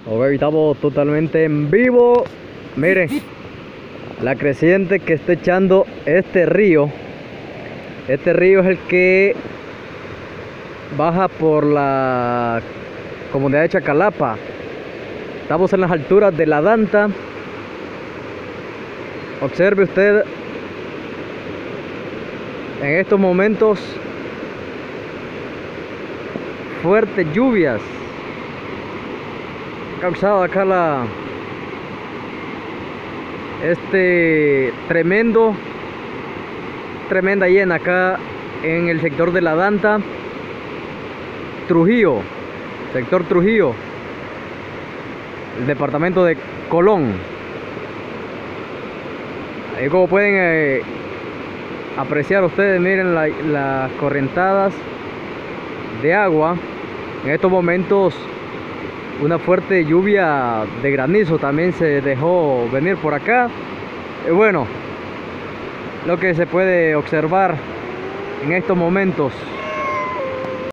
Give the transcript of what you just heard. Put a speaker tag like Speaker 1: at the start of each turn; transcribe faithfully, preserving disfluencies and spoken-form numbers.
Speaker 1: Ok, estamos totalmente en vivo. Miren la creciente que está echando este río. Este río es el que baja por la comunidad de Chacalapa. Estamos en las alturas de la Danta. Observe usted en estos momentos fuertes lluvias. Ha causado acá la este tremendo tremenda llena acá en el sector de la Danta, Trujillo, sector Trujillo, el departamento de Colón. Ahí como pueden eh, apreciar ustedes, miren la, las corrientadas de agua. En estos momentos una fuerte lluvia de granizo también se dejó venir por acá. Y bueno, lo que se puede observar en estos momentos.